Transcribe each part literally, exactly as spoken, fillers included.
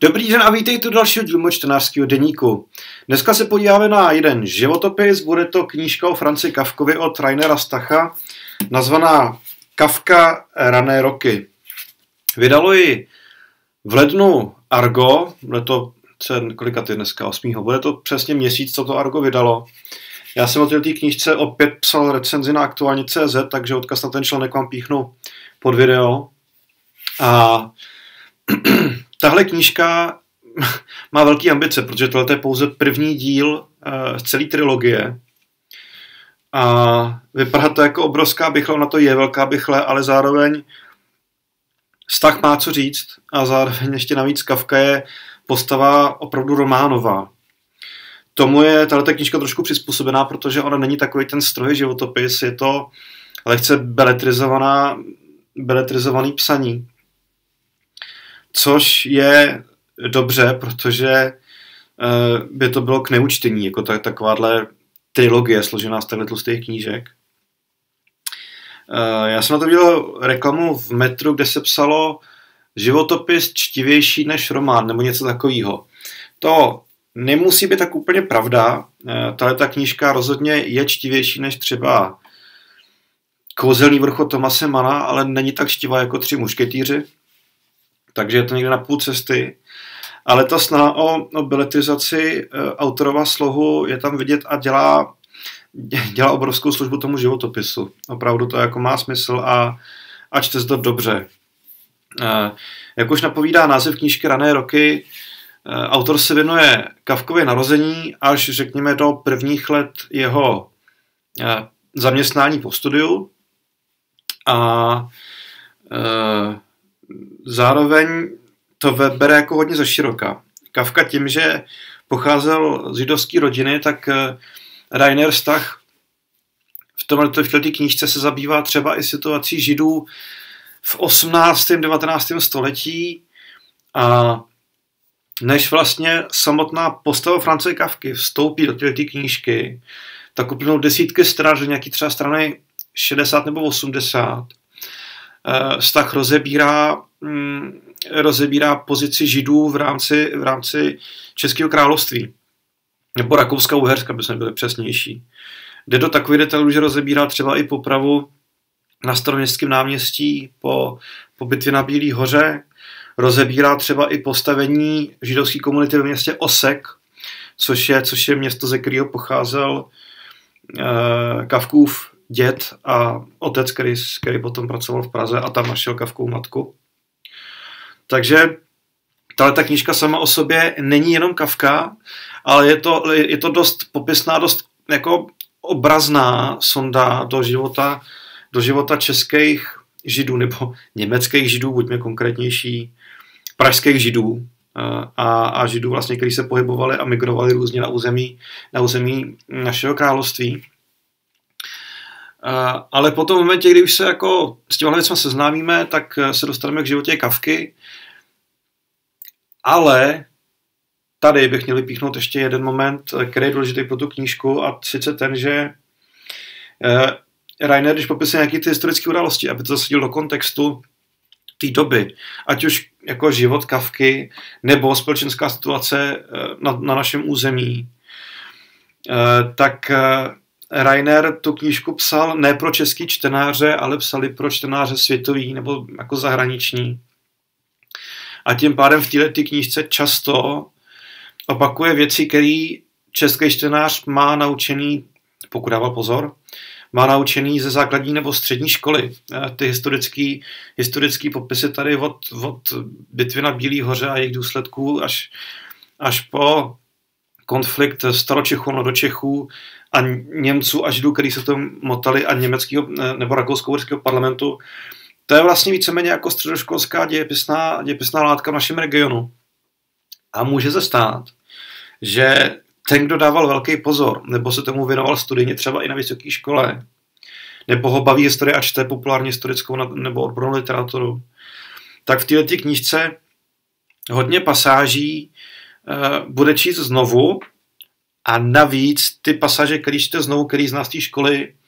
Dobrý den a vítejte u dalšího dílu čtenářského deníku. Dneska se podíváme na jeden životopis, bude to knížka o Franzi Kafkovi od Rainera Stacha, nazvaná Kafka rané roky. Vydalo ji v lednu Argo, bude to kolikatý dneska, osmého Bude to přesně měsíc, co to Argo vydalo. Já jsem o této knížce opět psal recenzi na aktuálně tečka cé zet, takže odkaz na ten článek vám píchnu pod video. A tahle knížka má velké ambice, protože tohle je pouze první díl z celé trilogie. A vypadá to jako obrovská bychla, na to je velká bychle, ale zároveň Stach má co říct a zároveň ještě navíc Kafka je postava opravdu románová. Tomu je tato knížka trošku přizpůsobená, protože ona není takový ten strohý životopis, je to lehce beletrizovaná, beletrizovaný psaní. Což je dobře, protože by to bylo k neučtení, jako takováhle trilogie složená z těchto tlustých knížek. Já jsem na to viděl reklamu v Metru, kde se psalo životopis čtivější než román, nebo něco takového. To nemusí být tak úplně pravda. Tahle knížka rozhodně je čtivější než třeba Kouzelný vrch od Thomase Manna, ale není tak čtivá jako Tři mušketýři. Takže je to někde na půl cesty. Ale ta snaha o, o beletrizaci e, autorova slohu je tam vidět a dělá, dělá obrovskou službu tomu životopisu. Opravdu to jako má smysl a, a čte se to dobře. E, jak už napovídá název knížky Rané roky, e, autor se věnuje Kafkově narození až řekněme do prvních let jeho e, zaměstnání po studiu. A e, zároveň to bere jako hodně ze široka. Kafka tím, že pocházel z židovské rodiny, tak Rainer Stach v tomto v této knížce se zabývá třeba i situací židů v osmnáctém devatenáctém století a než vlastně samotná postava Franze Kafky vstoupí do této knížky, tak uplynou desítky stran, že nějaký třeba strany šedesát nebo osmdesát. Stach rozebírá, mm, rozebírá pozici židů v rámci, v rámci Českého království. Nebo Rakouska-Uherska, by jsme byli přesnější. Jde do takových detailů, že rozebírá třeba i popravu na Staroměstském náměstí po, po bitvě na Bílý hoře. Rozebírá třeba i postavení židovské komunity ve městě Osek, což je, což je město, ze kterého pocházel eh, Kafkův děd a otec, který, který potom pracoval v Praze a tam našel Kafkovu matku. Takže tato knížka sama o sobě není jenom Kafka, ale je to, je to dost popisná, dost jako obrazná sonda do života, do života českých židů nebo německých židů, buďme konkrétnější, pražských židů a, a židů vlastně, kteří se pohybovali a migrovali různě na území, na území našeho království. Uh, ale potom v momentě, kdy už se jako s těmihle věcmi seznámíme, tak se dostaneme k životě Kafky. Ale tady bych měl vypíchnout ještě jeden moment, který je důležitý pro tu knížku, a sice ten, že uh, Rainer, když popisuje nějaké ty historické události, aby to zasadil do kontextu té doby, ať už jako život Kafky, nebo společenská situace uh, na, na našem území, uh, tak uh, Rainer tu knížku psal ne pro český čtenáře, ale psali pro čtenáře světový nebo jako zahraniční. A tím pádem v této knížce často opakuje věci, které český čtenář má naučený, pokud dává pozor, má naučený ze základní nebo střední školy. Ty historické historický popisy tady od, od bitvy na Bílý hoře a jejich důsledků až, až po konflikt staročechů, mladočechů a Němců a Židů, kteří se to motali, a německého nebo rakousko-uherského parlamentu. To je vlastně víceméně jako středoškolská dějepisná, dějepisná látka v našem regionu. A může se stát, že ten, kdo dával velký pozor, nebo se tomu věnoval studijně třeba i na vysoké škole, nebo ho baví historie a čte populárně historickou nebo odbornou literaturu, tak v této knížce hodně pasáží uh, bude číst znovu. A navíc ty pasáže, který čte znovu, který zná z té školy,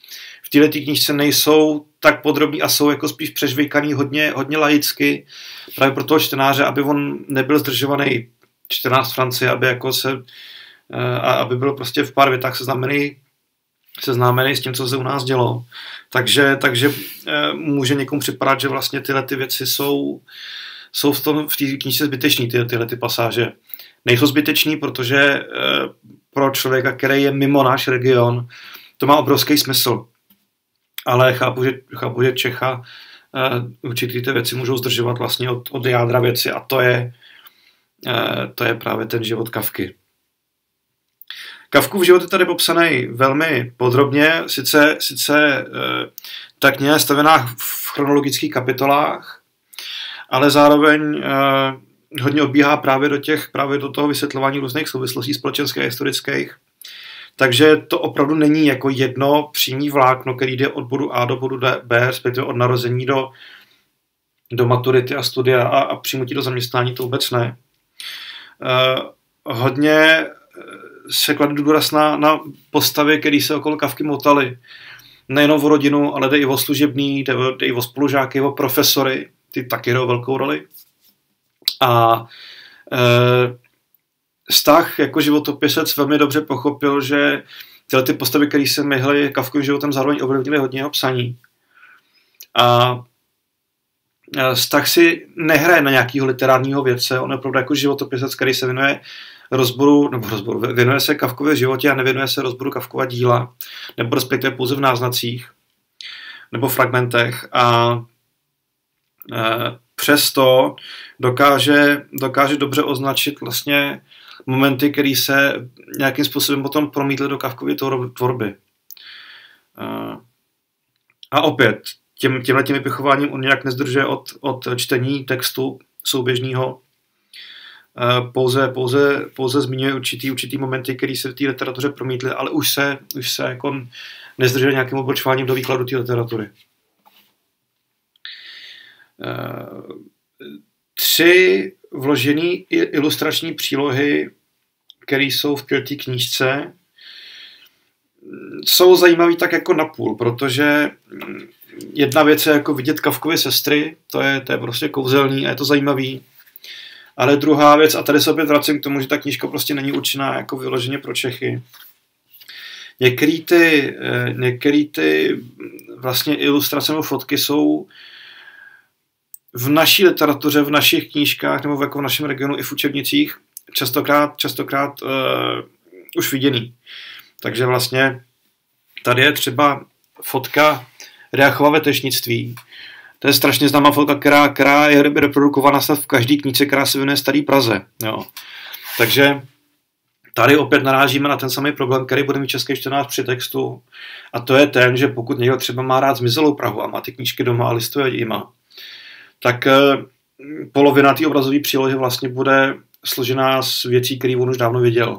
v této knížce nejsou tak podrobný a jsou jako spíš přežvejkaný hodně, hodně laicky, právě pro toho čtenáře, aby on nebyl zdržovaný čtenář Francie, aby jako se, a aby byl prostě v pár větách seznámený, seznámený s tím, co se u nás dělo. Takže, takže může někomu připadat, že vlastně tyhle ty věci jsou, jsou v tom v té knížce zbytečný, ty, tyhle ty pasáže. Nejsou zbytečný, protože pro člověka, který je mimo náš region, to má obrovský smysl. Ale chápu, že, chápu, že Čecha určitý ty věci můžou zdržovat vlastně od, od jádra věci a to je, to je právě ten život Kafky. Kafkův život je tady popsaný velmi podrobně, sice, sice ta kniha je stavěná v chronologických kapitolách, ale zároveň hodně odbíhá právě do těch, právě do toho vysvětlování různých souvislostí společenských a historických. Takže to opravdu není jako jedno přímý vlákno, který jde od bodu A do bodu B, respektive od narození do, do maturity a studia a, a přijmutí do zaměstnání, to vůbec ne. Eh, hodně se klade důraz na, na postavy, které se okolo Kafky motaly. Nejenom o rodinu, ale jde i o služebný, jde, jde i o spolužáky, o profesory, ty taky hrajou velkou roli. A eh, Stach jako životopisec velmi dobře pochopil, že tyhle ty postavy, které se myhly Kafkovým životem, zároveň ovlivnily hodně jeho psaní. A Stach si nehraje na nějakého literárního vědce, on je opravdu jako životopisec, který se věnuje rozboru, nebo rozboru, věnuje se Kafkově životě a nevěnuje se rozboru Kafkova díla, nebo respektive pouze v náznacích, nebo fragmentech. A e, přesto dokáže, dokáže dobře označit vlastně momenty, které se nějakým způsobem potom promítly do Kafkovy tvorby. A opět, tím, tímhletím vypichováním on nějak nezdržuje od, od čtení textu souběžného. Pouze, pouze, pouze zmiňuje určitý, určitý momenty, které se v té literatuře promítly, ale už se, už se jako nezdržuje nějakým odbočováním do výkladu té literatury. Tři vložené ilustrační přílohy, které jsou v této knížce, jsou zajímavý tak jako napůl, protože jedna věc je jako vidět Kafkovy sestry, to je, to je prostě kouzelný a je to zajímavý. Ale druhá věc, a tady se opět vracím k tomu, že ta knížka prostě není určená jako vyloženě pro Čechy. Některý ty, některý ty vlastně ilustrace nebo fotky jsou v naší literatuře, v našich knížkách nebo jako v našem regionu i v učebnicích častokrát, častokrát uh, už viděný. Takže vlastně tady je třeba fotka Ryachova vetešnictví. To je strašně známá fotka, která, která je reprodukovaná snad v každé knížce, která se věnuje Starý Praze. Jo. Takže tady opět narážíme na ten samý problém, který bude mít český čtenář při textu. A to je ten, že pokud někdo třeba má rád zmizelou Prahu a má ty knížky doma a listuje jima, tak polovina té obrazové přílohy vlastně bude složená z věcí, které on už dávno viděl.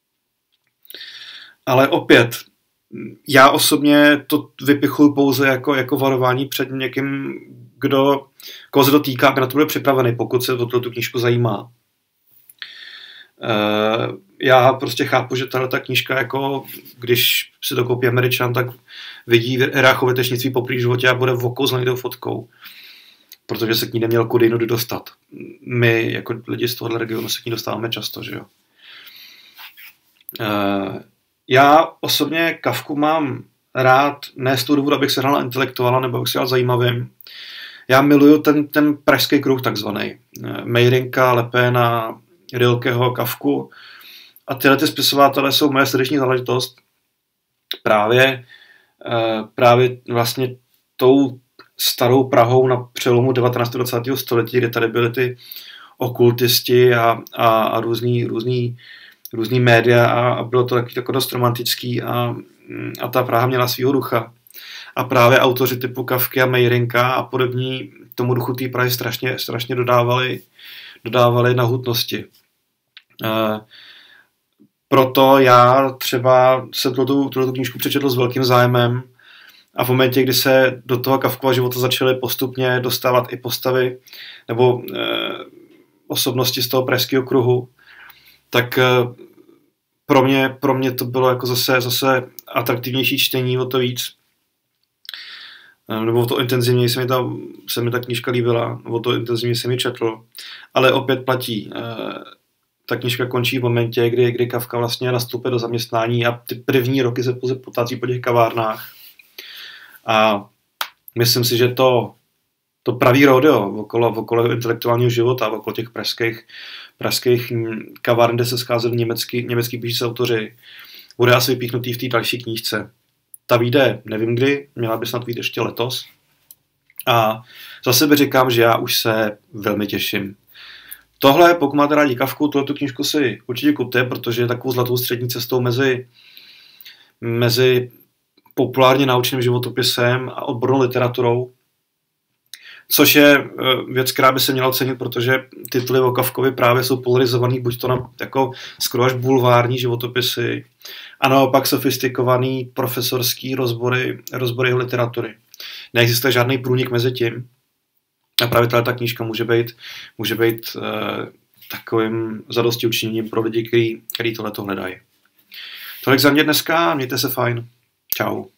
Ale opět, já osobně to vypichuju pouze jako, jako varování před někým, kdo, koho se to týká, aby na to bude připravený, pokud se o tu knížku zajímá. Já prostě chápu, že tahle knížka, jako, když si to koupí Američan, tak vidí Ryachové vetešnictví poprvé v životě a bude okouzlený tou fotkou. Protože se k ní neměl kudy jinudy dostat. My, jako lidi z tohohle regionu, se k ní dostáváme často, že jo. Já osobně Kafku mám rád, ne z toho důvodu, abych se hrál na intelektuála, nebo abych se hrál zajímavým. Já miluju ten, ten pražský kruh takzvaný. Mejrinka, Lepéna, Rilkeho, Kafku. A tyhle ty spisovatele jsou moje srdeční záležitost. Právě, právě vlastně tou starou Prahou na přelomu devatenáctého a dvacátého století, kde tady byly ty okultisti a, a, a různý, různý, různý média a, a bylo to taky tako dost romantický a, a ta Praha měla svýho ducha. A právě autoři typu Kafky a Mejrinka a podobní tomu duchu té Prahy strašně, strašně dodávali, dodávali na hutnosti. E, proto já třeba jsem tuto, tuto knížku přečetl s velkým zájmem a v momentě, kdy se do toho Kafkova života začaly postupně dostávat i postavy nebo e, osobnosti z toho pražského kruhu, tak e, pro mě, pro mě to bylo jako zase, zase atraktivnější čtení, o to víc. nebo to intenzivněji se mi ta, se mi ta knížka líbila, nebo to intenzivně se mi četl, ale opět platí. Ta knížka končí v momentě, kdy, kdy Kafka vlastně nastupuje do zaměstnání a ty první roky se pouze potácí po těch kavárnách. A myslím si, že to, to pravý rodeo okolo, okolo intelektuálního života, okolo těch pražských, pražských kavárn, kde se scházeli německý, německý píšící autoři, bude asi vypíchnutý v té další knížce. Ta vyjde, nevím kdy, měla by snad vyjít ještě letos. A za sebe říkám, že já už se velmi těším. Tohle, pokud máte rádi Kafku, tuhletu knížku si určitě kupte, protože je takovou zlatou střední cestou mezi, mezi populárně naučeným životopisem a odbornou literaturou, což je věc, která by se měla ocenit, protože tituly o Kafkovi právě jsou polarizovaný, buď to na jako skoro až bulvární životopisy, a naopak sofistikovaný profesorský rozbory, rozbory literatury. Neexistuje žádný průnik mezi tím. A právě tato knížka může být, může být eh, takovým zadosti učiněním pro lidi, kteří tohleto hledají. Tolik za mě dneska, mějte se fajn. Čau.